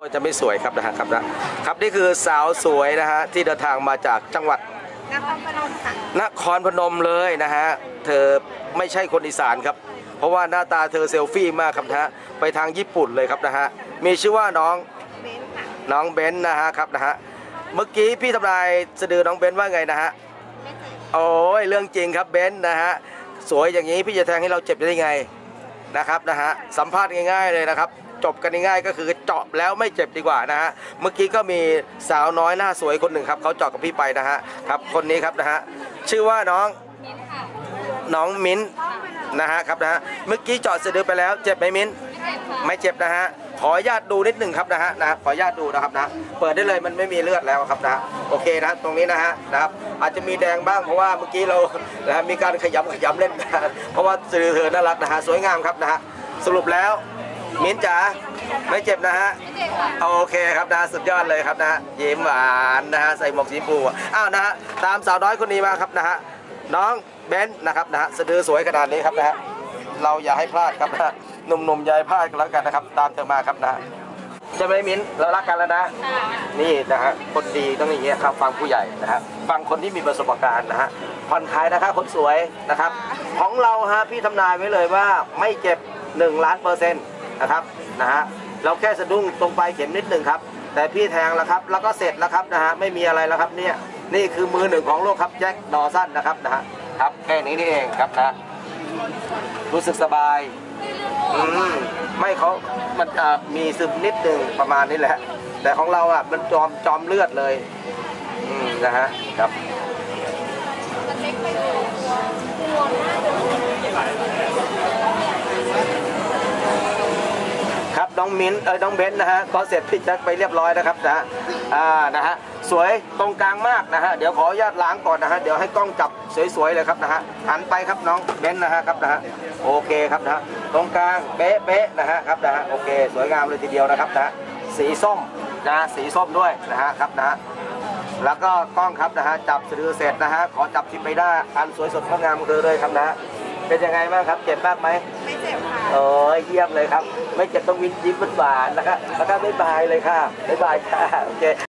จะไม่สวยครับนะครับนี่คือสาวสวยนะฮะที่เดินทางมาจากจังหวัดนครพนมค่ะนครพนมเลยนะฮะเธอไม่ใช่คนอีสานครับเพราะว่าหน้าตาเธอเซลฟี่มากครับนะฮะไปทางญี่ปุ่นเลยครับนะฮะมีชื่อว่าน้องเบนค่ะน้องเบนนะฮะครับนะฮะเมื่อกี้พี่ทำนายสะดือน้องเบนว่าไงนะฮะโอ้ยเรื่องจริงครับเบนนะฮะสวยอย่างนี้พี่จะแทงให้เราเจ็บได้ไงนะครับนะฮะสัมภาษณ์ง่ายๆเลยนะครับจบกันง่ายๆก็คือเจาะแล้วไม่เจ็บดีกว่านะฮะเมื่อกี้ก็มีสาวน้อยหน้าสวยคนหนึ่งครับเขาเจาะกับพี่ไปนะฮะครับคนนี้ครับนะฮะชื่อว่าน้องมิ้นนะฮะครับนะฮะเมื่อกี้เจาะสะดือไปแล้วเจ็บไหมมิ้นไม่เจ็บนะฮะขออนุญาตดูนิดหนึ่งครับนะฮะขออนุญาตดูนะครับนะเปิดได้เลยมันไม่มีเลือดแล้วครับนะโอเคนะตรงนี้นะฮะนะครับอาจจะมีแดงบ้างเพราะว่าเมื่อกี้เรานะมีการขยำเล่นนะเพราะว่าสะดือเธอน่ารักนะฮะสวยงามครับนะฮะสรุปแล้วมิ้นจ๋าไม่เจ็บนะฮะโอเคครับนะสุดยอดเลยครับนะยิ้มหวานนะฮะใส่หมวกสีฟูอ้าวนะฮะตามสาวน้อยคนนี้มาครับนะฮะน้องเบนนะครับนะฮะสะดือสวยขนาดนี้ครับนะฮะเราอย่าให้พลาดครับนะหนุ่มๆอย่าให้พลาดกันแล้วกันนะครับตามเธอมาครับนะจะไม่มิ้นเรารักกันแล้วนะนี่นะฮะคนดีต้องอย่างเงี้ยครับฟังผู้ใหญ่นะฮะฟังคนที่มีประสบการณ์นะฮะผ่อนคลายนะครับคนสวยนะครับของเราฮะพี่ทำนายไว้เลยว่าไม่เจ็บ1,000,000%นะครับนะฮะเราแค่สะดุ้งตรงปลายเข็มนิดหนึ่งครับแต่พี่แทงแล้วครับแล้วก็เสร็จแล้วครับนะฮะไม่มีอะไรแล้วครับเนี่ยนี่คือมือหนึ่งของโลกครับแจ็คดอสันนะครับนะฮะครับแค่นี้นี่เองครับนะรู้สึกสบายไม่เขามันมีซึมนิดหนึ่งประมาณนี้แหละแต่ของเราอ่ะมันจอมเลือดเลยนะฮะครับครับน้องมิ้นน้องเบนนะฮะก็เสร็จพี่แจ็คไปเรียบร้อยนะครับนะฮะสวยตรงกลางมากนะฮะเดี๋ยวขออนุญาตล้างก่อนนะฮะเดี๋ยวให้กล้องจับสวยๆเลยครับนะฮะหันไปครับน้องเบนนะฮะครับนะฮะโอเคครับนะฮะตรงกลางเป๊ะนะฮะครับนะฮะโอเคสวยงามเลยทีเดียวนะครับนะสีส้มนะสีส้มด้วยนะฮะครับนะฮะแล้วก็กล้องครับนะฮะจับสะดือเสร็จนะฮะขอจับที่ไปได้อันสวยสดงดงามของเธอเลยครับนะเป็นยังไงบ้างครับเจ็บมากไหมไม่เจ็บค่ะโอ้ยเยี่ยมเลยครับไม่เจ็บต้องยิ้มหวานนะครับแล้วก็บ๊ายบายเลยค่ะบ๊ายบายค่ะโอเค